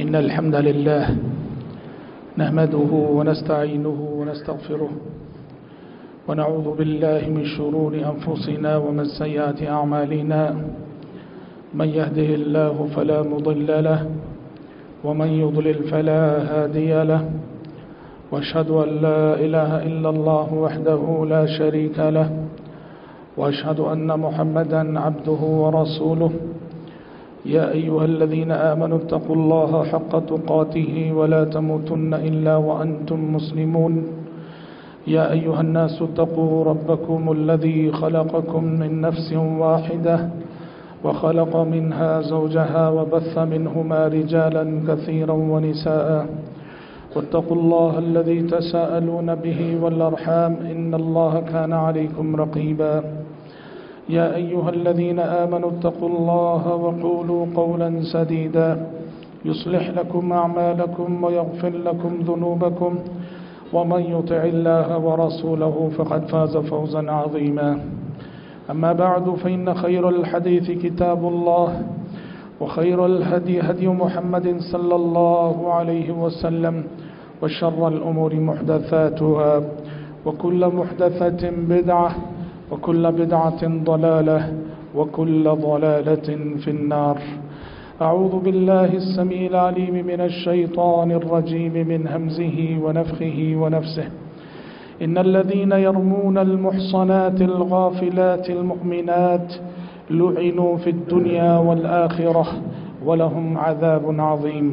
إن الحمد لله نحمده ونستعينه ونستغفره ونعوذ بالله من شرور أنفسنا ومن سيئات أعمالنا من يهده الله فلا مضل له ومن يضلل فلا هادي له وأشهد أن لا إله إلا الله وحده لا شريك له وأشهد أن محمدا عبده ورسوله يا أيها الذين آمنوا اتقوا الله حق تقاته ولا تموتن إلا وأنتم مسلمون يا أيها الناس اتقوا ربكم الذي خلقكم من نفس واحدة وخلق منها زوجها وبث منهما رجالا كثيرا ونساء واتقوا الله الذي تساءلون به والأرحام إن الله كان عليكم رقيبا يا أيها الذين آمنوا اتقوا الله وقولوا قولا سديدا يصلح لكم أعمالكم ويغفر لكم ذنوبكم ومن يطع الله ورسوله فقد فاز فوزا عظيما أما بعد فإن خير الحديث كتاب الله وخير الهدي هدي محمد صلى الله عليه وسلم وشر الأمور محدثاتها وكل محدثة بدعة وكل بدعة ضلالة وكل ضلالة في النار أعوذ بالله السميع العليم من الشيطان الرجيم من همزه ونفخه ونفسه إن الذين يرمون المحصنات الغافلات المؤمنات لعنوا في الدنيا والآخرة ولهم عذاب عظيم.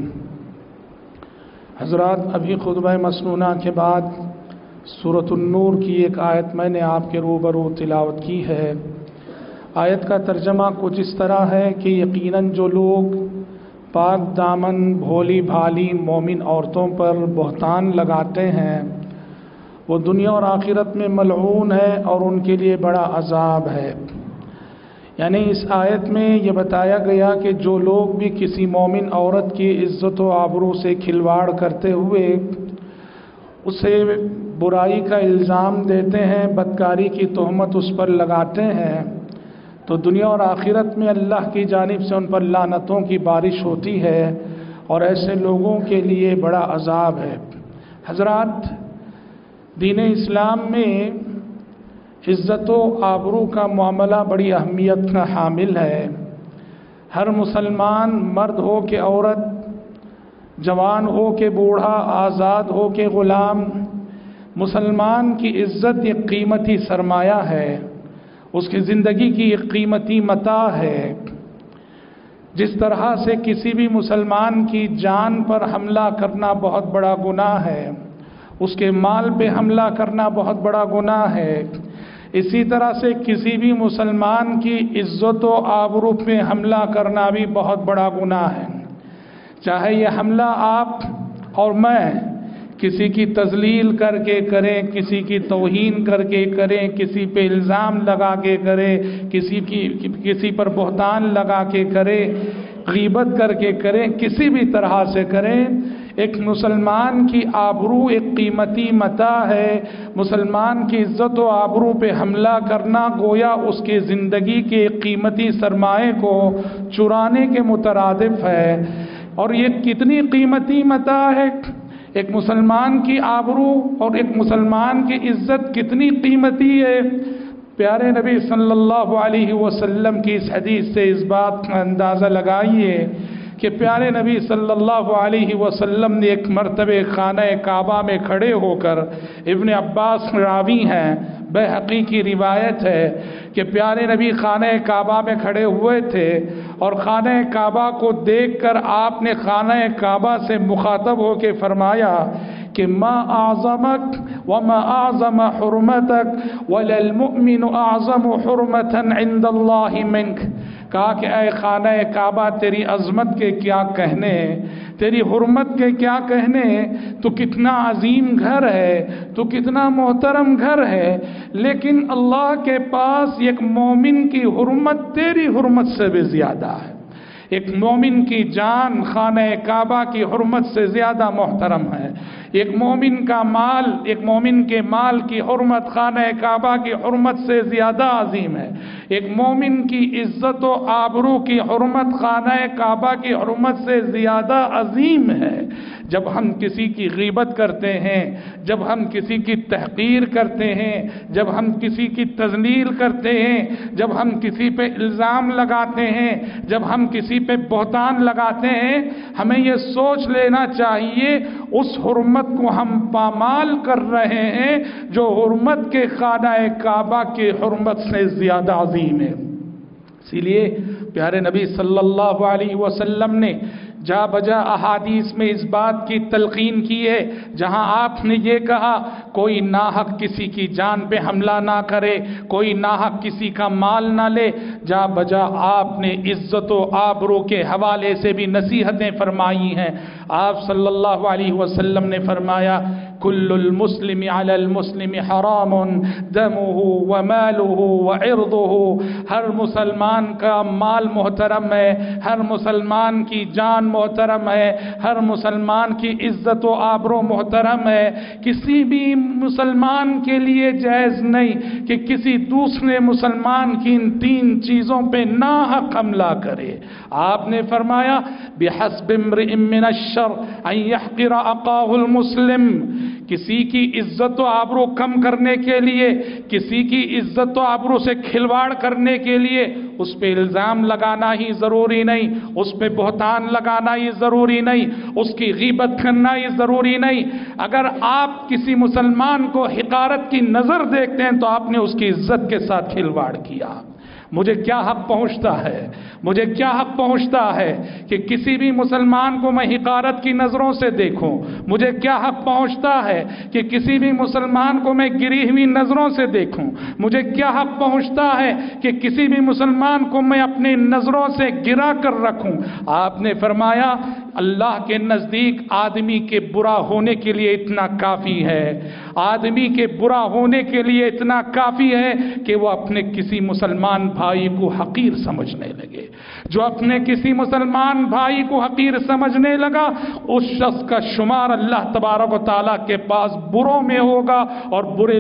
حضرات، ابھی خطبہ مسنونہ کے بعد سورۃ النور کی ایک آیت میں نے آپ کے روبرو تلاوت کی ہے. آیت کا ترجمہ کچھ اس طرح ہے کہ یقیناً جو لوگ پاک دامن بھولی بھالی مومن عورتوں پر بہتان لگاتے ہیں وہ دنیا اور آخرت میں ملعون ہے اور ان کے لیے بڑا عذاب ہے. یعنی اس آیت میں یہ بتایا گیا کہ جو لوگ بھی کسی مومن عورت کی عزت و آبرو سے کھلواڑ کرتے ہوئے اسے برائی کا الزام دیتے ہیں، بدکاری کی تہمت اس پر لگاتے ہیں، تو دنیا اور آخرت میں اللہ کی جانب سے ان پر لعنتوں کی بارش ہوتی ہے اور ایسے لوگوں کے لیے بڑا عذاب ہے. حضرات، دین اسلام میں عزت و آبرو کا معاملہ بڑی اہمیت کا حامل ہے. ہر مسلمان، مرد ہو کہ عورت، جوان ہو کہ بوڑھا، آزاد ہو کہ غلام، مسلمان کی عزت ایک قیمتی سرمایہ ہے، اس کی زندگی کی ایک قیمتی متاع ہے. جس طرح سے کسی بھی مسلمان کی جان پر حملہ کرنا بہت بڑا گناہ ہے، اس کے مال پہ حملہ کرنا بہت بڑا گناہ ہے، اسی طرح سے کسی بھی مسلمان کی عزت و آبرو پہ حملہ کرنا بھی بہت بڑا گناہ ہے. چاہے یہ حملہ آپ اور میں کسی کی تذلیل کر کے کریں، کسی کی توہین کر کے کریں، کسی پہ الزام لگا کے کریں، کسی پر بہتان لگا کے کریں، غیبت کر کے کریں، کسی بھی طرح سے کریں، ایک مسلمان کی آبرو ایک قیمتی متاع ہے. مسلمان کی عزت و آبرو پہ حملہ کرنا گویا اس کی زندگی کے ایک قیمتی سرمایے کو چرانے کے مترادف ہے. اور یہ کتنی قیمتی متاع ہے، ایک مسلمان کی آبرو اور ایک مسلمان کی عزت کتنی قیمتی ہے. پیارے نبی صلی اللہ علیہ وسلم کی اس حدیث سے اس بات کا اندازہ لگائیے کہ پیارے نبی صلی اللہ علیہ وسلم نے ایک مرتبہ خانہ کعبہ میں کھڑے ہو کر، ابن عباس راوی ہیں، بیہقی کی روایت ہے کہ پیارے نبی خانہ کعبہ میں کھڑے ہوئے تھے اور خانہ کعبہ کو دیکھ کر آپ نے خانہ کعبہ سے مخاطب ہو کے فرمایا کہ ما اعظمک وما اعظم حرمتک وللمؤمن اعظم حرمتا عند اللہ منک. کہا کہ اے خانہ کعبہ، تیری عظمت کے کیا کہنے، تیری حرمت کے کیا کہنے، تو کتنا عظیم گھر ہے، تو کتنا محترم گھر ہے، لیکن اللہ کے پاس ایک مومن کی حرمت تیری حرمت سے بھی زیادہ ہے. ایک مومن کی جان خانہ کعبہ کی حرمت سے زیادہ محترم ہے. ایک مومن کا مال، ایک مومن کے مال کی حرمت خانہ کعبہ کی حرمت سے زیادہ عظیم ہے. ایک مومن کی عزت و آبرو کی حرمت خانہ کعبہ کی حرمت سے زیادہ عظیم ہے. جب ہم کسی کی غیبت کرتے ہیں، جب ہم کسی کی تحقیر کرتے ہیں، جب ہم کسی کی تذلیل کرتے ہیں، جب ہم کسی پہ الزام لگاتے ہیں، جب ہم کسی پہ بہتان لگاتے ہیں، ہمیں یہ سوچ لینا چاہیے اس حرمت کو ہم پامال کر رہے ہیں جو حرمت کے خانہ کعبہ کی حرمت سے زیادہ عظیم ہے. اسی لیے پیارے نبی صلی اللہ علیہ وسلم نے جا بجا احادیث میں اس بات کی تلقین کی ہے. جہاں آپ نے یہ کہا کوئی ناحق کسی کی جان پہ حملہ نہ کرے، کوئی ناحق کسی کا مال نہ لے، جا بجا آپ نے عزت و آبرو کے حوالے سے بھی نصیحتیں فرمائی ہیں. آپ صلی اللہ علیہ وسلم نے فرمایا کل المسلم علی المسلم حرام دمه وماله وعرضه. ہر مسلمان کا مال محترم ہے، ہر مسلمان کی جان محترم ہے، ہر مسلمان کی عزت و آبرو محترم ہے. کسی بھی مسلمان کے لیے جائز نہیں کہ کسی دوسرے مسلمان کی ان تین چیزوں پہ ناحق حملہ کرے. آپ نے فرمایا بحسب امرئ من الشر ان يحقر اخاه المسلم. کسی کی عزت و آبرو کم کرنے کے لیے، کسی کی عزت و آبرو سے کھلواڑ کرنے کے لیے اس پہ الزام لگانا ہی ضروری نہیں، اس پہ بہتان لگانا ہی ضروری نہیں، اس کی غیبت کرنا ہی ضروری نہیں. اگر آپ کسی مسلمان کو حقارت کی نظر دیکھتے ہیں تو آپ نے اس کی عزت کے ساتھ کھلواڑ کیا. مجھے کیا حق پہنچتا ہے، مجھے کیا حق پہنچتا ہے کہ کسی بھی مسلمان کو میں حقارت کی نظروں سے دیکھوں؟ مجھے کیا حق پہنچتا ہے کہ کسی بھی مسلمان کو میں گری ہوئی نظروں سے دیکھوں؟ مجھے کیا حق پہنچتا ہے کہ کسی بھی مسلمان کو میں اپنی نظروں سے گرا کر رکھوں؟ آپ نے فرمایا اللہ کے نزدیک آدمی کے برا ہونے کے لیے اتنا کافی ہے، آدمی کے برا ہونے کے لیے اتنا کافی ہے کہ وہ اپنے کسی مسلمان بھائی کو حقیر سمجھنے لگے. جو اپنے کسی مسلمان بھائی کو حقیر سمجھنے لگا اس شخص کا شمار اللہ تبارک و تعالیٰ کے پاس بروں میں ہوگا اور برے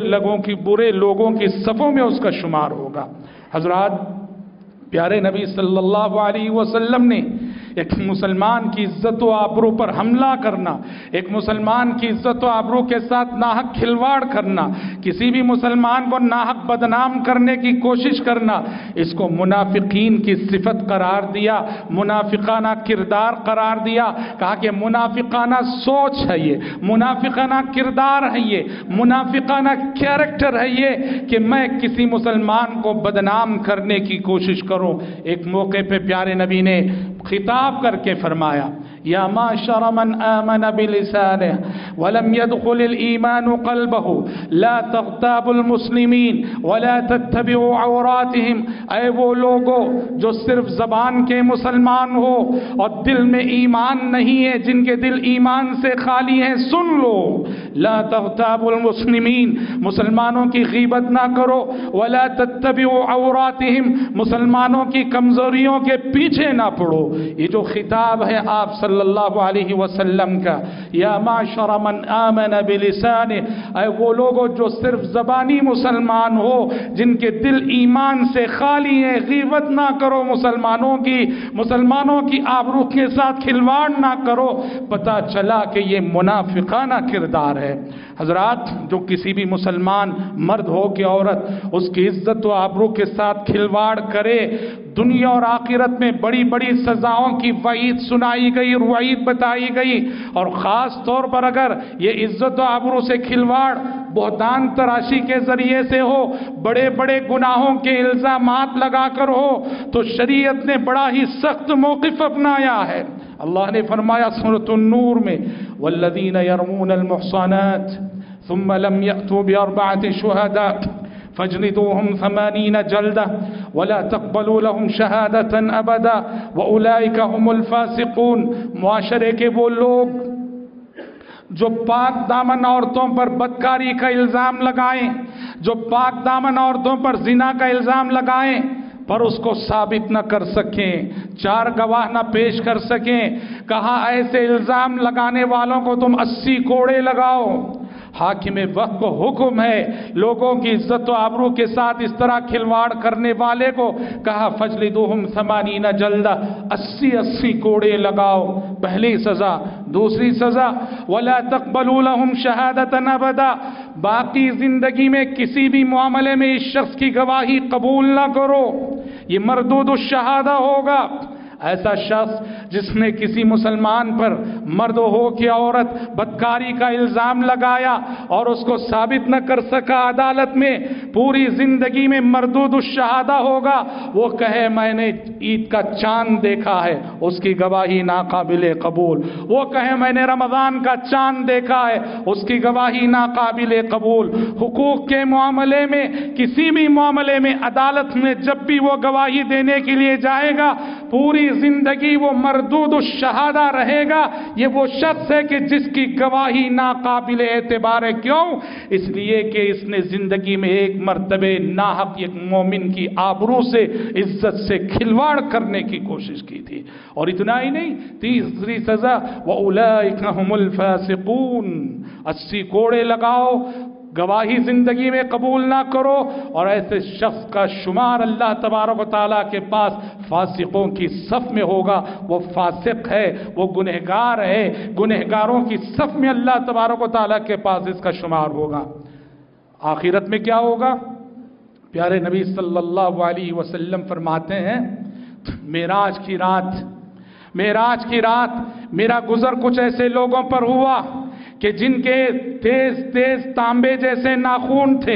لوگوں کی صفوں میں اس کا شمار ہوگا. حضرات، پیارے نبی صلی اللہ علیہ وسلم نے ایک مسلمان کی عزت و آبرو پر حملہ کرنا، ایک مسلمان کی عزت و آبرو کے ساتھ ناحق کھلواڑ کرنا، کسی بھی مسلمان کو ناحق بدنام کرنے کی کوشش کرنا، اس کو منافقین کی صفت قرار دیا، منافقانہ کردار قرار دیا. کہا کہ منافقانہ سوچ ہے یہ، منافقانہ کردار ہے یہ، منافقانہ کیریکٹر ہے یہ کہ میں کسی مسلمان کو بدنام کرنے کی کوشش کروں. ایک موقع پہ پیارے نبی نے خطاب کر کے فرمایا یا معشر من آمن بلسانه ولم يدخل الإيمان قلبه لا تغتابوا المسلمين ولا تتبعوا عوراتهم. اے وہ لوگو جو صرف زبان کے مسلمان ہو اور دل میں ایمان نہیں ہے، جن کے دل ایمان سے خالی ہیں، سن لو لا تغتابوا المسلمین، مسلمانوں کی غیبت نہ کرو، ولا تتبعوا عوراتهم، مسلمانوں کی کمزوریوں کے پیچھے نہ پڑو. یہ جو خطاب ہے آپ صلی اللہ علیہ وسلم کا، یا معشر من آمن بلسانہ، اے وہ لوگوں جو صرف زبانی مسلمان ہو، جن کے دل ایمان سے خالی ہیں، غیبت نہ کرو مسلمانوں کی آبرو کے ساتھ کھلواڑ نہ کرو. پتہ چلا کہ یہ منافقانہ کردار ہے. حضرات، جو کسی بھی مسلمان مرد ہو کہ عورت اس کی عزت و آبرو کے ساتھ کھلواڑ کرے، دنیا اور آخرت میں بڑی بڑی سزاؤں کی وعید سنائی گئی اور وعید بتائی گئی. اور خاص طور پر اگر یہ عزت و آبرو سے کھلواڑ بہتان تراشی کے ذریعے سے ہو، بڑے بڑے گناہوں کے الزامات لگا کر ہو، تو شریعت نے بڑا ہی سخت موقف اپنایا ہے. اللہ نے فرمایا سورۃ النور میں والذین یرمون المحصنات ثم لم یأتوا بأربعة شہداء فاجلدوهم 80 جلدة ولا تقبلوا لهم شهادة أبدا وأولئك هم الفاسقون. معاشرے کے وہ لوگ جو پاک دامن عورتوں پر بدکاری کا الزام لگائیں، جو پاک دامن عورتوں پر زنا کا الزام لگائیں پر اس کو ثابت نہ کر سکیں، 4 گواہ نہ پیش کر سکیں، کہا ایسے الزام لگانے والوں کو تم 80 کوڑے لگاؤ۔ حاکم وقت کو حکم ہے لوگوں کی عزت و آبرو کے ساتھ اس طرح کھلواڑ کرنے والے کو کہا فجلدوہم 80 جلدہ، 80 کوڑے لگاؤ، پہلی سزا۔ دوسری سزا ولا تقبلوا لهم شہادة ابدا، باقی زندگی میں کسی بھی معاملے میں اس شخص کی گواہی قبول نہ کرو، یہ مردود الشہادہ ہوگا۔ ایسا شخص جس نے کسی مسلمان پر مرد ہو کہ عورت بدکاری کا الزام لگایا اور اس کو ثابت نہ کر سکا عدالت میں، پوری زندگی میں مردود الشہادہ ہوگا۔ وہ کہے میں نے عید کا چاند دیکھا ہے، اس کی گواہی ناقابل قبول۔ وہ کہے میں نے رمضان کا چاند دیکھا ہے، اس کی گواہی ناقابل قبول۔ حقوق کے معاملے میں، کسی بھی معاملے میں عدالت میں جب بھی وہ گواہی دینے کے لیے جائے گا، پوری زندگی وہ مردود الشہادہ رہے گا۔ یہ وہ شخص ہے کہ جس کی گواہی ناقابل اعتبار ہے۔ کیوں؟ اس لیے کہ اس نے زندگی میں ایک مرتبہ ناحق ایک مومن کی آبرو سے، عزت سے کھلواڑ کرنے کی کوشش کی تھی۔ اور اتنا ہی نہیں، تیسری سزا وَأُولَئِكَ هُمُ الْفَاسِقُونَ، 80 کوڑے لگاؤ، گواہی زندگی میں قبول نہ کرو، اور ایسے شخص کا شمار اللہ تبارک و تعالیٰ کے پاس فاسقوں کی صف میں ہوگا۔ وہ فاسق ہے، وہ گنہگار ہے، گنہگاروں کی صف میں اللہ تبارک و تعالیٰ کے پاس اس کا شمار ہوگا۔ آخرت میں کیا ہوگا؟ پیارے نبی صلی اللہ علیہ وسلم فرماتے ہیں معراج کی رات میرا گزر کچھ ایسے لوگوں پر ہوا کہ جن کے تیز تانبے جیسے ناخون تھے،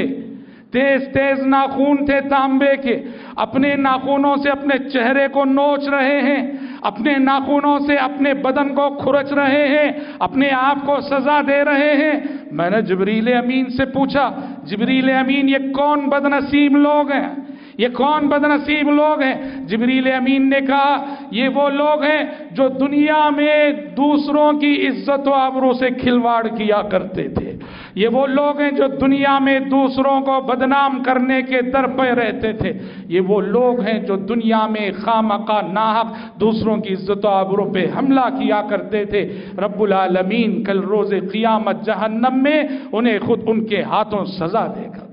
تیز ناخون تھے تانبے کے، اپنے ناخونوں سے اپنے چہرے کو نوچ رہے ہیں، اپنے ناخونوں سے اپنے بدن کو کھرچ رہے ہیں، اپنے آپ کو سزا دے رہے ہیں۔ میں نے جبریل امین سے پوچھا، جبریل امین یہ کون بدنصیب لوگ ہیں؟ یہ کون بدنصیب لوگ ہیں؟ جبریل امین نے کہا یہ وہ لوگ ہیں جو دنیا میں دوسروں کی عزت و آبرو سے کھلواڑ کیا کرتے تھے، یہ وہ لوگ ہیں جو دنیا میں دوسروں کو بدنام کرنے کے در پہ رہتے تھے، یہ وہ لوگ ہیں جو دنیا میں خامخواہ ناحق دوسروں کی عزت و آبرو پہ حملہ کیا کرتے تھے۔ رب العالمین کل روز قیامت جہنم میں انہیں خود ان کے ہاتھوں سزا دے گا۔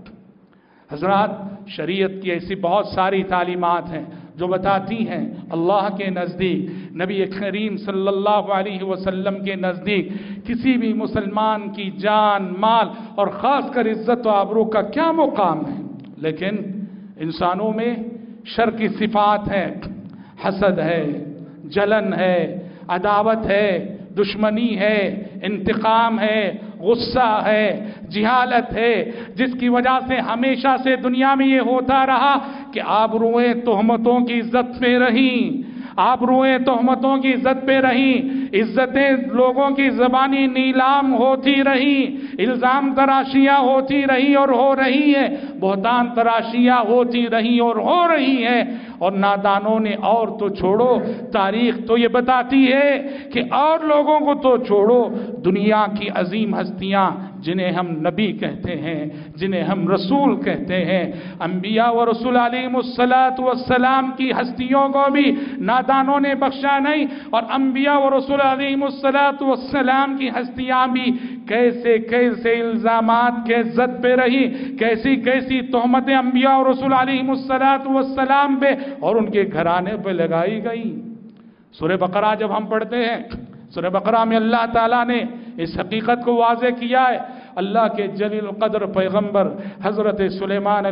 حضرات، شریعت کی ایسی بہت ساری تعلیمات ہیں جو بتاتی ہیں اللہ کے نزدیک، نبی کریم صلی اللہ علیہ وسلم کے نزدیک کسی بھی مسلمان کی جان، مال اور خاص کر عزت و آبرو کا کیا مقام ہے۔ لیکن انسانوں میں شر کی صفات ہیں، حسد ہے، جلن ہے، عداوت ہے، دشمنی ہے، انتقام ہے، غصہ ہے، جہالت ہے، جس کی وجہ سے ہمیشہ سے دنیا میں یہ ہوتا رہا کہ آبروئیں تہمتوں کی عزت میں رہیں، آبروئیں تہمتوں کی عزت پہ رہیں، عزتیں لوگوں کی زبانی نیلام ہوتی رہیں، الزام تراشیاں ہوتی رہی اور ہو رہی ہیں، بہتان تراشیاں ہوتی رہی اور ہو رہی ہیں۔ اور نادانوں نے اور تو چھوڑو، تاریخ تو یہ بتاتی ہے کہ اور لوگوں کو تو چھوڑو، دنیا کی عظیم ہستیاں جنہیں ہم نبی کہتے ہیں، جنہیں ہم رسول کہتے ہیں، انبیاء و رسول علیہم السلام کی ہستیوں کو بھی نادانوں نے بخشا نہیں، اور انبیاء و رسول علیہم السلام کی ہستیاں بھی کیسے کیسے الزامات کے زد پہ رہی، کیسی کیسی تہمتیں انبیاء و رسول علیہم السلام پہ اور ان کے گھرانے پہ لگائی گئی۔ سورہ بقرہ جب ہم پڑھتے ہیں، سورہ بقرہ میں اللہ تعالیٰ نے اس حقیقت کو واضح کیا ہے۔ اللہ کے جلیل القدر پیغمبر حضرت سلیمان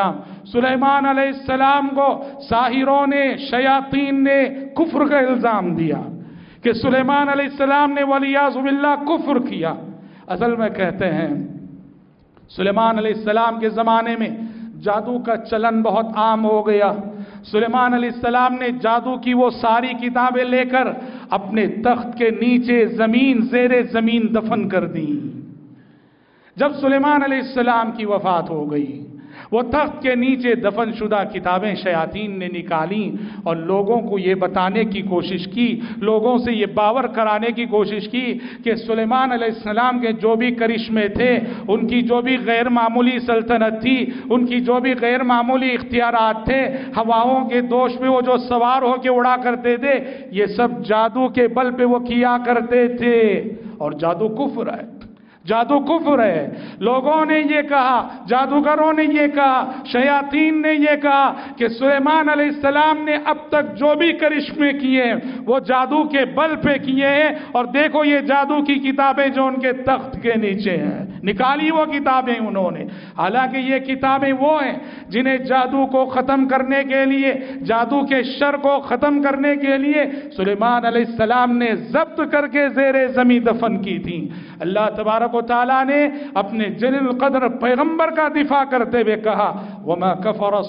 علیہ السلام کو ساحروں نے، شیاطین نے کفر کا الزام دیا کہ سلیمان علیہ السلام نے والعیاذ باللہ کفر کیا۔ اصل میں کہتے ہیں سلیمان علیہ السلام کے زمانے میں جادو کا چلن بہت عام ہو گیا۔ سلیمان علیہ السلام نے جادو کی وہ ساری کتابیں لے کر اپنے تخت کے نیچے زیر زمین دفن کر دی۔ جب سلیمان علیہ السلام کی وفات ہو گئی، وہ تخت کے نیچے دفن شدہ کتابیں شیاطین نے نکالیں اور لوگوں کو یہ بتانے کی کوشش کی، لوگوں سے یہ باور کرانے کی کوشش کی کہ سلیمان علیہ السلام کے جو بھی کرشمے تھے، ان کی جو بھی غیر معمولی سلطنت تھی، ان کی جو بھی غیر معمولی اختیارات تھے، ہواؤں کے دوش پہ وہ جو سوار ہو کے اڑا کرتے تھے، یہ سب جادو کے بل پہ وہ کیا کرتے تھے۔ اور جادو کفر ہے، جادو کفر ہے۔ لوگوں نے یہ کہا، جادوگروں نے یہ کہا، شیاطین نے یہ کہا کہ سلیمان علیہ السلام نے اب تک جو بھی کرشمے کیے ہیں وہ جادو کے بل پہ کیے ہیں، اور دیکھو یہ جادو کی کتابیں جو ان کے تخت کے نیچے ہیں، نکالی وہ کتابیں انہوں نے۔ حالانکہ یہ کتابیں وہ ہیں جنہیں جادو کو ختم کرنے کے لیے، جادو کے شر کو ختم کرنے کے لیے سلیمان علیہ السلام نے ضبط کر کے زیر زمین دفن کی تھیں۔ اللہ تبارک و تعالیٰ نے اپنے جلیل القدر پیغمبر کا دفاع کرتے ہوئے کہا وَمَا كَفَرَ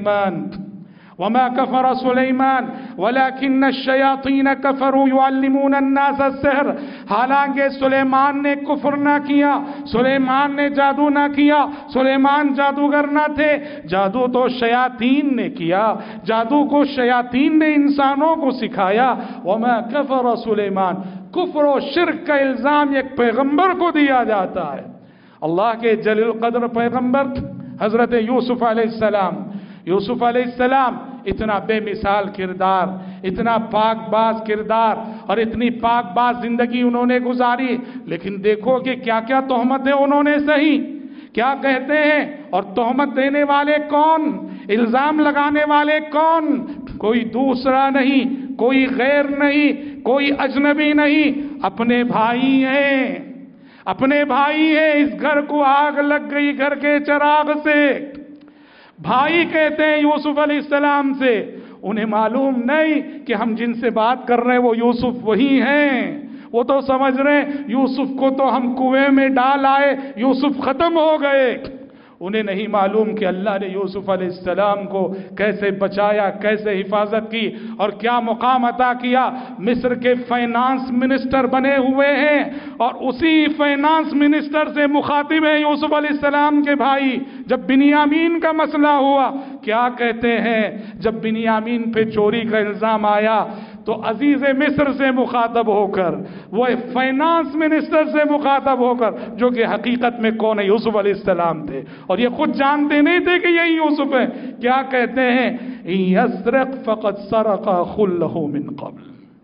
سُلَيْمَانَ وَلَكِنَّ الشَّيَاطِينَ كَفَرُوا يُعَلِّمُونَ النَّاسَ السِّحْرَ۔ حالانکہ سلیمان نے کفر نہ کیا، سلیمان نے جادو نہ کیا، سلیمان جادوگر نہ تھے، جادو تو شیاطین نے کیا، جادو کو شیاطین نے انسانوں کو سکھایا۔ وَمَا كَفَرَ سُلَيْمَانَ، کفر و شرک کا الزام ایک پیغمبر کو دیا جاتا ہے۔ اللہ کے جلیل القدر پیغمبر حضرت یوسف علیہ السلام، یوسف علیہ السلام اتنا بے مثال کردار، اتنا پاک باز کردار اور اتنی پاک باز زندگی انہوں نے گزاری، لیکن دیکھو کہ کیا کیا تہمتیں انہوں نے سہی، کیا کہتے ہیں، اور تہمت دینے والے کون، الزام لگانے والے کون؟ کوئی دوسرا نہیں، کوئی غیر نہیں، کوئی اجنبی نہیں، اپنے بھائی ہیں، اپنے بھائی ہیں۔ اس گھر کو آگ لگ گئی گھر کے چراغ سے، بھائی کہتے ہیں یوسف علیہ السلام سے، انہیں معلوم نہیں کہ ہم جن سے بات کر رہے ہیں وہ یوسف وہی ہیں۔ وہ تو سمجھ رہے ہیں یوسف کو تو ہم کنویں میں ڈال آئے، یوسف ختم ہو گئے۔ انہیں نہیں معلوم کہ اللہ نے یوسف علیہ السلام کو کیسے بچایا، کیسے حفاظت کی اور کیا مقام عطا کیا۔ مصر کے فائنانس منسٹر بنے ہوئے ہیں اور اسی فائنانس منسٹر سے مخاطب ہیں یوسف علیہ السلام کے بھائی۔ جب بنیامین کا مسئلہ ہوا، کیا کہتے ہیں، جب بنیامین پہ چوری کا الزام آیا تو عزیز مصر سے مخاطب ہو کر، وہ فائنانس منسٹر سے مخاطب ہو کر، جو کہ حقیقت میں کون ہے، یوسف علیہ السلام تھے، اور یہ خود جانتے نہیں تھے کہ یہی یوسف ہے۔ کیا کہتے ہیں، یسرق فقد سرق اخ له من قبل،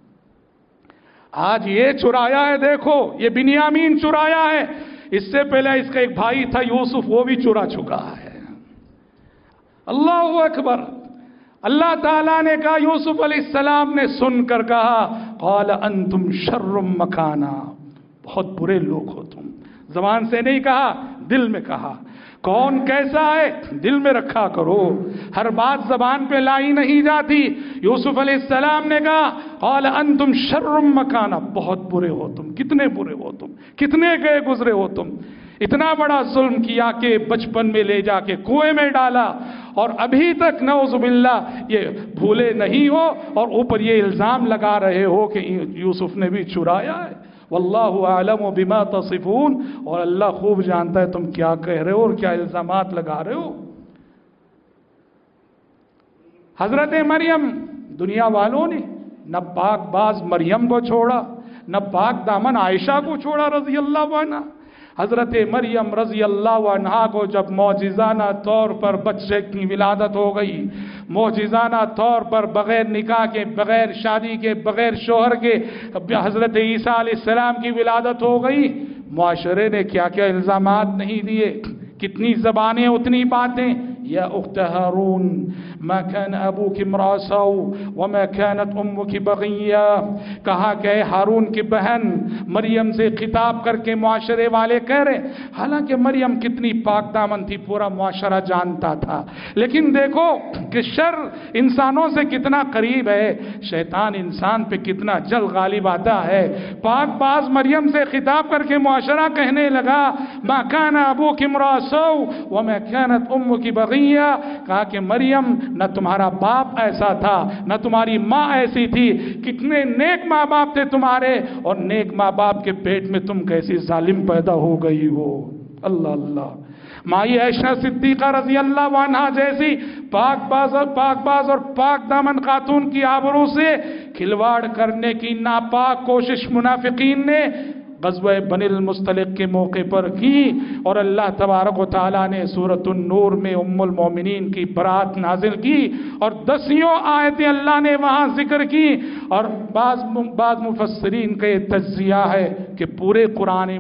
آج یہ چرایا ہے، دیکھو یہ بنیامین چرایا ہے، اس سے پہلے اس کا ایک بھائی تھا یوسف، وہ بھی چرا چکا ہے۔ اللہ اکبر۔ اللہ تعالیٰ نے کہا، یوسف علیہ السلام نے سن کر کہا قال انتم شر مکانا، بہت برے لوگ ہو تم۔ زبان سے نہیں کہا، دل میں کہا۔ کون کیسا ہے دل میں رکھا کرو، ہر بات زبان پہ لائی نہیں جاتی۔ یوسف علیہ السلام نے کہا قال انتم شر مکانا، بہت برے ہو تم، کتنے برے ہو تم، کتنے گئے گزرے ہو تم، اتنا بڑا ظلم کیا کہ بچپن میں لے جا کے کنویں میں ڈالا اور ابھی تک نعوذ باللہ یہ بھولے نہیں ہو، اور اوپر یہ الزام لگا رہے ہو کہ یوسف نے بھی چرایا ہے۔ واللہ اعلم بما تصفون، اور اللہ خوب جانتا ہے تم کیا کہہ رہے ہو اور کیا الزامات لگا رہے ہو۔ حضرت مریم، دنیا والوں نے نہ پاک باز مریم کو چھوڑا، نہ پاک دامن عائشہ کو چھوڑا رضی اللہ عنہ۔ حضرت مریم رضی اللہ عنہا کو جب معجزانہ طور پر بچے کی ولادت ہو گئی، معجزانہ طور پر بغیر نکاح کے، بغیر شادی کے، بغیر شوہر کے حضرت عیسیٰ علیہ السلام کی ولادت ہو گئی، معاشرے نے کیا کیا الزامات نہیں دیے، کتنی زبانیں اتنی باتیں۔ یا اخت ہارون ما كان ابوك امرأ سوء وما كانت امك بغيا، کہا کہ ہارون کی بہن مریم سے خطاب کر کے معاشرے والے کہہ رہے، حالانکہ مریم کتنی پاک دامن تھی پورا معاشرہ جانتا تھا، لیکن دیکھو کہ شر انسانوں سے کتنا قریب ہے، شیطان انسان پہ کتنا جلد غالب آتا ہے۔ پاک باز مریم سے خطاب کر کے معاشرہ کہنے لگا ما كان ابوك امرأ سوء وما كانت امك بغيا، کہا کہ مریم نہ تمہارا باپ ایسا تھا نہ تمہاری ماں ایسی تھی، کتنے نیک ماں باپ تھے تمہارے، اور نیک ماں باپ کے پیٹ میں تم کیسی ظالم پیدا ہو گئی ہو۔ اللہ اللہ، माई ऐशा सिद्दीक़ा रज़ी अल्लाह अन्हा जैसी पाक और पाक दामन खातून की आबरू से खिलवाड़ करने की नापाक कोशिश मुनाफिकीन ने ग़ज़वा बनिल मुस्तलिक के मौके पर की, और अल्लाह तबारक व तआला ने सूरतुन नूर में उम्मुल मोमिनीन की बरात नाजिल की और 10 आयतें अल्लाह ने वहाँ जिक्र की। और बाज़ मुफस्सिरीन का ये तज्ज़िया है कि पूरे कुरान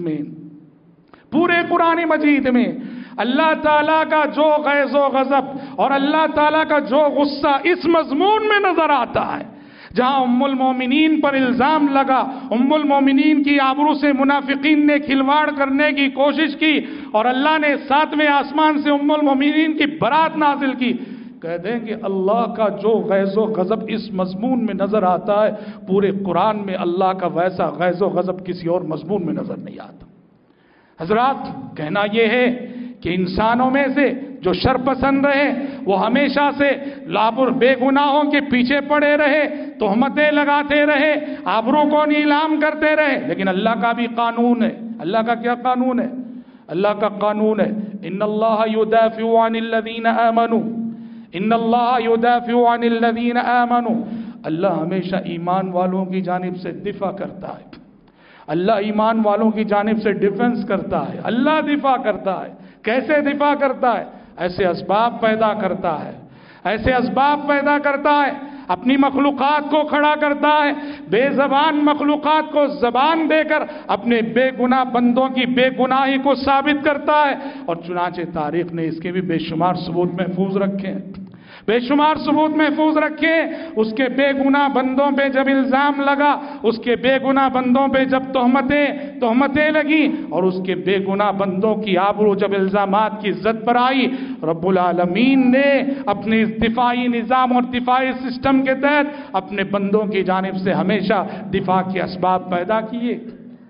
मजीद में अल्लाह ताला का जो ग़ैज़ व ग़ज़ब और अल्लाह ताला का जो गुस्सा इस मज़मून में नज़र आता है, जहां उम्मुल मोमिनीन पर इल्ज़ाम लगा, उम्मुल मोमिनीन की आबरू से मुनाफिकीन ने खिलवाड़ करने की कोशिश की और अल्लाह ने 7वें आसमान से उम्मुल मोमिनीन की बरात नाजिल की। कह दें कि अल्लाह का जो ग़ैज़ व ग़ज़ब इस मज़मून में नज़र आता है, पूरे कुरान में अल्लाह का वैसा ग़ैज़ व ग़ज़ब किसी और मज़मून में नज़र नहीं आता। हज़रात, कहना यह है कि इंसानों में से जो शर पसंद रहे वो हमेशा से लापुर बेगुनाहों के पीछे पड़े रहे, तोहमतें लगाते रहे, आबरू को नीलाम करते रहे। लेकिन अल्लाह का भी कानून है। अल्लाह का क्या कानून है? अल्लाह का कानून है इन्नल्लाह युदाफ़िउ अनिल्लज़ीना आमनू, इन्नल्लाह युदाफ़िउ अनिल्लज़ीना आमनू। अल्लाह हमेशा ईमान वालों की जानिब से दिफा करता है। अल्लाह ईमान वालों की जानिब से डिफेंस करता है। अल्लाह दिफा करता है। कैसे दिफा करता है? ऐसे असबाब पैदा करता है, ऐसे असबाब पैदा करता है, अपनी मखलूक़ात को खड़ा करता है, बेज़बान मखलूक़ात को ज़बान देकर अपने बेगुनाह बंदों की बेगुनाही को साबित करता है। और चुनांचे तारीख़ ने इसके भी बेशुमार सबूत महफूज रखे हैं, बेशुमार सबूत महफूज रखे। उसके बेगुनाह बंदों पे जब इल्ज़ाम लगा, उसके बेगुनाह बंदों पे जब तोहमतें लगी और उसके बेगुनाह बंदों की आबरू जब इल्ज़ामात की इज्जत पर आई, रब्बुल आलमीन ने अपने इस दिफाई निज़ाम और दिफाई सिस्टम के तहत अपने बंदों की जानिब से हमेशा दिफा के असबाब पैदा किए।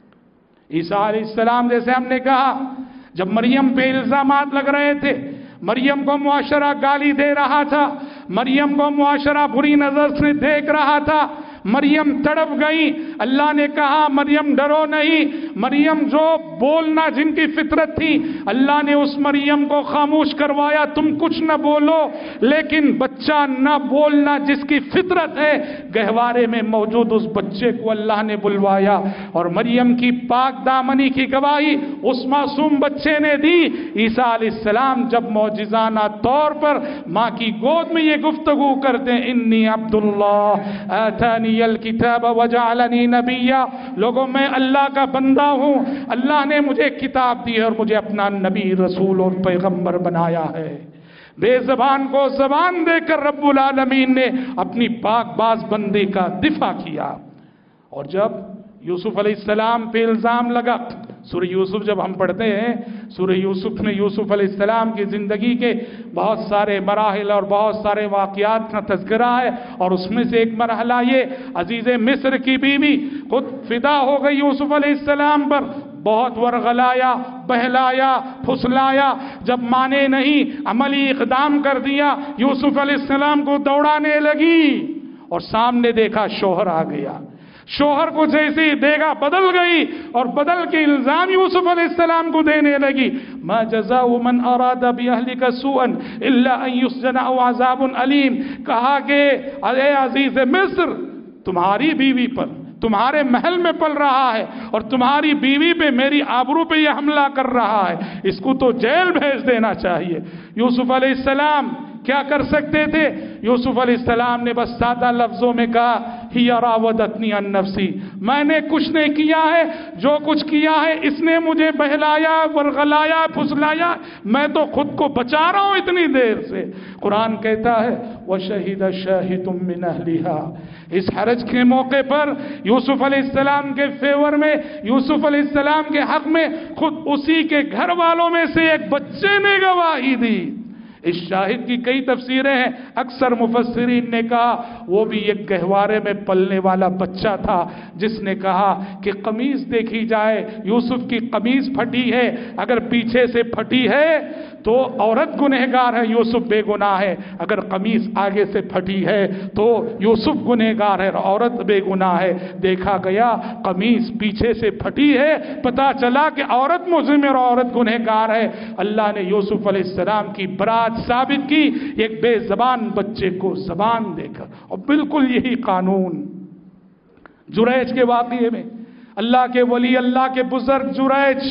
ईसा अलैहिस्सलाम, जैसे हमने कहा, जब मरियम पे इल्ज़ामात लग रहे थे, मरियम को मुआशरा गाली दे रहा था, मरियम को मुआशरा बुरी नजर से देख रहा था, मरियम तड़प गई। अल्लाह ने कहा मरियम डरो नहीं। मरियम जो बोलना जिनकी फितरत थी, अल्लाह ने उस मरियम को खामोश करवाया, तुम कुछ न बोलो। लेकिन बच्चा न बोलना जिसकी फितरत है, गहवारे में मौजूद उस बच्चे को अल्लाह ने बुलवाया और मरियम की पाक दामनी की गवाही उस मासूम बच्चे ने दी। ईसा अलैहिस्सलाम जब मौजिज़ाना तौर पर माँ की गोद में ये गुफ्तगू करते हैं, इन्नी अब्दुल्लाह आतानी अल किताब वजअलनी नबिया, लोगों मैं अल्लाह का बंदा हूँ, अल्लाह ने मुझे किताब दी है और मुझे अपना नबी, रसूल और पैगंबर बनाया है। बेज़बान को ज़बान देकर रब्बुल आलमीन ने अपनी पाकबाज बंदे का दिफा किया। और जब यूसुफ अलैहिस्सलाम पे इल्ज़ाम लगा, सूरह यूसुफ जब हम पढ़ते हैं, सूरह यूसुफ में यूसुफ अलैहिस्सलाम की ज़िंदगी के बहुत सारे मराहिल और बहुत सारे वाक़यात का तज़किरा है। और उसमें से एक मरहला ये, अजीज़ मिस्र की बीवी खुद फिदा हो गई यूसुफ अलैहिस्सलाम पर, बहुत वरगलाया, बहलाया, फुसलाया, जब माने नहीं अमली इक़दाम कर दिया, यूसुफ अलैहिस्सलाम को दौड़ाने लगी और सामने देखा शोहर आ गया। शोहर को जैसे ही देगा बदल गई और बदल के इल्ज़ाम यूसुफ अलैहिस्सलाम को देने लगी। मा जज़ाउ मन अरादा बिअहलिका सूअन इल्ला अन युस्जना औ अज़ाबुन अलीम। कहा कि अरे अजीज़ मिस्र, तुम्हारी बीवी पर, तुम्हारे महल में पल रहा है और तुम्हारी बीवी पे, मेरी आबरू पे ये हमला कर रहा है, इसको तो जेल भेज देना चाहिए। यूसुफ अलैहिस्सलाम क्या कर सकते थे? यूसुफ अलैहिस्सलाम ने बस सादा लफ्जों में कहा, हिया रावदतनी अन नफ्सी, मैंने कुछ नहीं किया है, जो कुछ किया है इसने मुझे बहलाया, वरगलाया, फुसलाया, मैं तो खुद को बचा रहा हूं इतनी देर से। कुरान कहता है व शहीद शाहिदुम मिन अहलिहा। इस हरज के मौके पर यूसुफ अलैहिस्सलाम के फेवर में, यूसुफ अलैहिस्सलाम के हक में खुद उसी के घर वालों में से एक बच्चे ने गवाही दी। इस शाहिद की कई तफसीरें हैं। अक्सर मुफस्सिरीन ने कहा वो भी एक गहवारे में पलने वाला बच्चा था, जिसने कहा कि कमीज देखी जाए, यूसुफ की कमीज फटी है, अगर पीछे से फटी है تو عورت گنہگار ہے، یوسف بے گناہ ہے، اگر قمیص آگے سے پھٹی ہے تو یوسف گنہگار ہے، عورت بے گناہ ہے۔ دیکھا گیا قمیص پیچھے سے پھٹی ہے، پتا چلا کہ عورت مجرم ہے اور عورت گنہگار ہے۔ اللہ نے یوسف علیہ السلام کی برات ثابت کی ایک بے زبان بچے کو زبان دے کر، اور بالکل یہی قانون جریج کے واقعے میں اللہ کے ولی، اللہ کے بزرگ جریج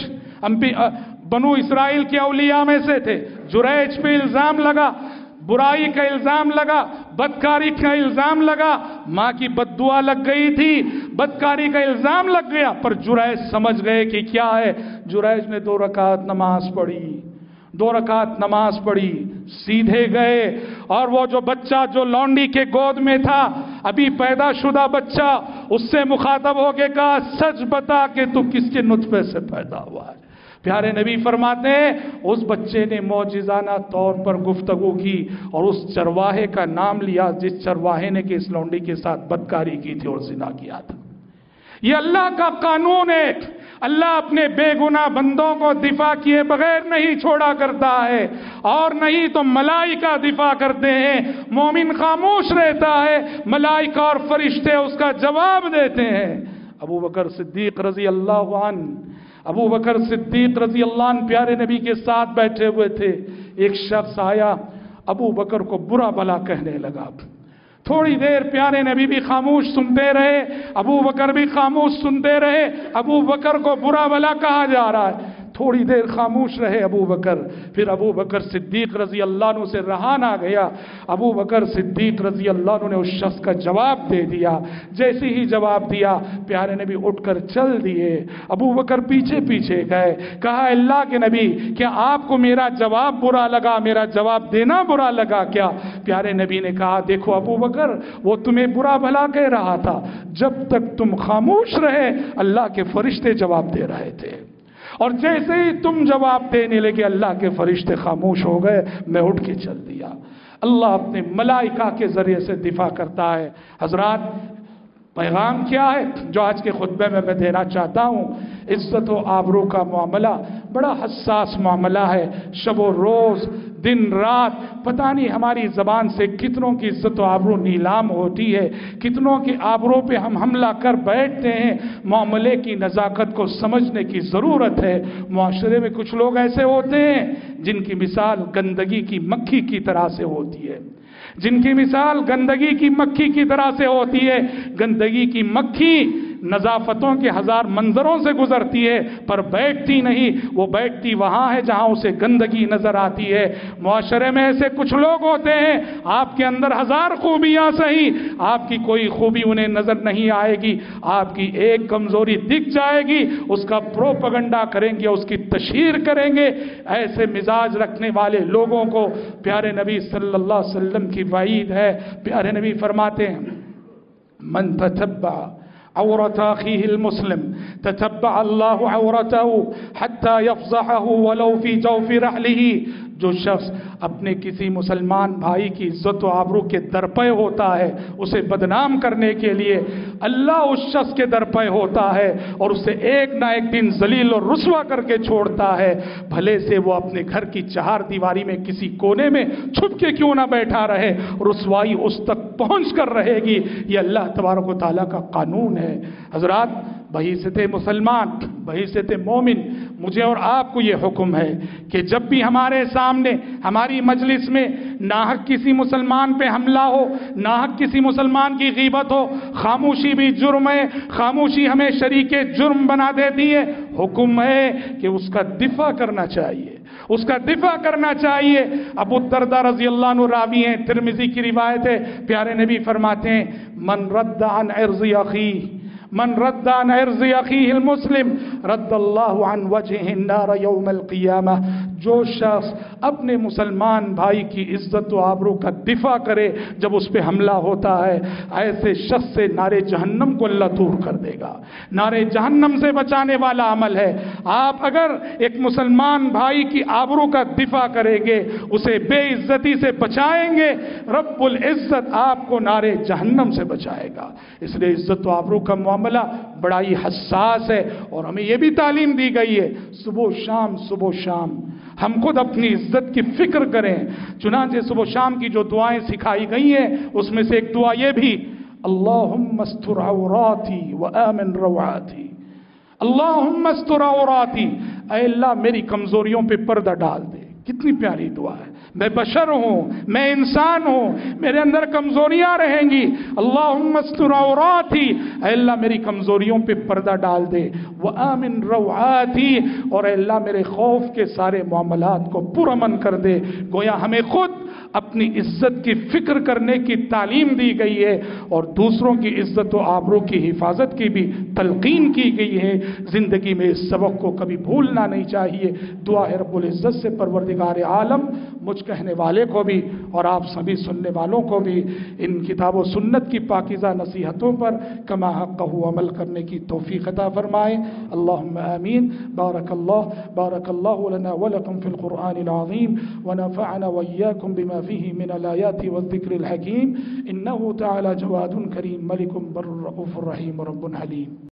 بنو اسرائیل کے اولیاء میں سے تھے۔ جریج پہ الزام لگا، برائی کا الزام لگا، بدکاری کا الزام لگا، ماں کی بد دعا لگ گئی تھی، بدکاری کا الزام لگ گیا، پر جریج سمجھ گئے کہ کیا ہے۔ جریج نے 2 رکعت نماز پڑھی، 2 رکعت نماز پڑھی، سیدھے گئے، اور وہ جو بچہ جو لونڈی کے گود میں تھا، ابھی پیدا شدہ بچہ، اس سے مخاطب ہو کے کہا سچ بتا کہ تو کس کے نطفے سے پیدا ہوا ہے۔ پیارے نبی فرماتے ہیں اس بچے نے معجزانہ طور پر گفتگو کی اور اس چرواہے کا نام لیا جس چرواہے نے کہ اس لونڈی کے ساتھ بدکاری کی تھی اور زنا کیا تھا۔ یہ اللہ کا قانون ہے۔ اللہ اپنے بے گناہ بندوں کو دفاع کیے بغیر نہیں چھوڑا کرتا ہے، اور نہیں تو ملائکہ دفاع کرتے ہیں۔ مومن خاموش رہتا ہے، ملائکہ اور فرشتے اس کا جواب دیتے ہیں۔ ابو بکر صدیق رضی اللہ عنہ، ابو بکر صدیق رضی اللہ عنہ پیارے نبی کے ساتھ بیٹھے ہوئے تھے۔ ایک شخص آیا، ابو بکر کو برا بھلا کہنے لگا۔ تھوڑی دیر پیارے نبی بھی خاموش سنتے رہے، ابو بکر بھی خاموش سنتے رہے۔ ابو بکر کو برا بھلا کہا جا رہا ہے، تھوڑی دیر خاموش رہے ابو بکر۔ پھر ابو بکر صدیق رضی اللہ عنہ سے رہا نہ گیا، ابو بکر صدیق رضی اللہ عنہ نے اس شخص کا جواب دے دیا۔ جیسے ہی جواب دیا پیارے نبی اٹھ کر چل دیے، ابو بکر پیچھے پیچھے گئے۔ کہا اللہ کے نبی کیا آپ کو میرا جواب برا لگا، میرا جواب دینا برا لگا کیا؟ پیارے نبی نے کہا دیکھو ابو بکر، وہ تمہیں برا بھلا کہہ رہا تھا، جب تک تم خاموش رہے اللہ کے فرشتے جواب دے رہے تھے، اور جیسے ہی تم جواب دینے لگے اللہ کے فرشتے خاموش ہو گئے، میں اٹھ کے چل دیا۔ اللہ اپنے ملائکہ کے ذریعے سے دفاع کرتا ہے۔ حضرات پیغام کیا ہے جو آج کے خطبے میں میں دینا چاہتا ہوں؟ عزت و آبرو کا معاملہ بڑا حساس معاملہ ہے۔ شب و روز، دن رات، پتہ نہیں ہماری زبان سے کتنوں کی عزت و آبرو نیلام ہوتی ہے، کتنوں کی آبرو پہ ہم حملہ کر بیٹھتے ہیں۔ معاملے کی نزاکت کو سمجھنے کی ضرورت ہے۔ معاشرے میں کچھ لوگ ایسے ہوتے ہیں جن کی مثال گندگی کی مکھی کی طرح سے ہوتی ہے، جن کی مثال گندگی کی مکھی کی طرح سے ہوتی ہے۔ گندگی کی مکھی نظافتوں کے 1000 منظروں سے گزرتی ہے پر بیٹھتی نہیں، وہ بیٹھتی وہاں ہے جہاں اسے گندگی نظر آتی ہے۔ معاشرے میں ایسے کچھ لوگ ہوتے ہیں آپ کے اندر 1000 خوبیاں سہی، آپ کی کوئی خوبی انہیں نظر نہیں آئے گی، آپ کی ایک کمزوری دکھ جائے گی، اس کا پروپیگنڈا کریں گے، اس کی تشہیر کریں گے۔ ایسے مزاج رکھنے والے لوگوں کو پیارے نبی صلی اللہ علیہ وسلم کی وعید ہے۔ پیارے نبی فرماتے ہیں من تتبع عورت اخیہ المسلم تتبع اللہ عورتہ حتی یفضحہ ولو فی جوف رحلہ۔ جو شخص اپنے کسی مسلمان بھائی کی عزت و آبرو کے درپے ہوتا ہے، اسے بدنام کرنے کے لیے اللہ اس شخص کے درپے ہوتا ہے اور اسے ایک نہ ایک دن ذلیل اور رسوا کر کے چھوڑتا ہے، بھلے سے وہ اپنے گھر کی 4 دیواری میں کسی کونے میں چھپ کے کیوں نہ بیٹھا رہے، رسوائی اس تک پہنچ کر رہے گی۔ یہ اللہ تبارک و تعالیٰ کا قانون ہے۔ حضرات بحیثیت مسلمان، بحیثیت مومن، مجھے اور آپ کو یہ حکم ہے کہ جب بھی ہمارے سامنے ہماری مجلس میں ناحق کسی مسلمان پہ حملہ ہو، ناحق کسی مسلمان کی غیبت ہو، خاموشی بھی جرم ہے، خاموشی ہمیں شریک جرم بنا دیتی ہے۔ حکم ہے کہ اس کا دفاع کرنا چاہیے، اس کا دفاع کرنا چاہیے۔ ابو الدرداء رضی اللہ عنہ راوی ہیں، ترمذی کی روایت ہے، پیارے نبی فرماتے ہیں من رد عن عرض اخیہ، من رد عن عرض اخیہ المسلم رد اللہ عن وجہ النار یوم القیامہ۔ جو شخص اپنے مسلمان بھائی کی عزت و آبرو کا دفاع کرے جب اس پہ حملہ ہوتا ہے، ایسے شخص سے نارے جہنم کو اللہ دور کر دے گا۔ نارے جہنم سے بچانے والا عمل ہے۔ آپ اگر ایک مسلمان بھائی کی آبرو کا دفاع کریں گے، اسے بے عزتی سے بچائیں گے، رب العزت آپ کو نارے جہنم سے بچائے گا۔ اس لیے عزت و آبرو کا معاملہ بڑا ہی حساس ہے، اور ہمیں یہ بھی تعلیم دی گئی ہے صبح و شام ہم خود اپنی عزت کی فکر کریں۔ چنانچہ صبح و شام کی جو دعائیں سکھائی گئی ہیں اس میں سے ایک دعا یہ بھی، اللہم استر عوراتی وآمن روعاتی، اللہم استر عوراتی، اے اللہ میری کمزوریوں پہ پردہ ڈال دے۔ کتنی پیاری دعا ہے۔ میں بشر ہوں، میں انسان ہوں، میرے اندر کمزوریاں رہیں گی، اللہم استر عوراتی، اے اللہ میری کمزوریوں پہ پردہ ڈال دے، وآمن روعاتی، اور اے اللہ میرے خوف کے سارے معاملات کو پرامن کر دے۔ گویا ہمیں خود اپنی عزت کی فکر کرنے کی تعلیم دی گئی ہے، اور دوسروں کی عزت و آبرو کی حفاظت کی بھی تلقین کی گئی ہے۔ زندگی میں اس سبق کو کبھی بھولنا نہیں چاہیے۔ دعا ہے رب العزت سے پروردگار عالم مجھ کہنے والے کو بھی اور آپ سبھی سننے والوں کو بھی ان کتاب و سنت کی پاکیزہ نصیحتوں پر کما حقہ عمل کرنے کی توفیق عطا فرمائے۔ اللہم آمین۔ بارک اللہ لنا ولکم فی القرآن العظیم ونفعنا وإياكم بما فيه من الآيات والذكر الحكيم إنه تعالى جواد كريم ملك بر رؤوف رحيم رب حليم۔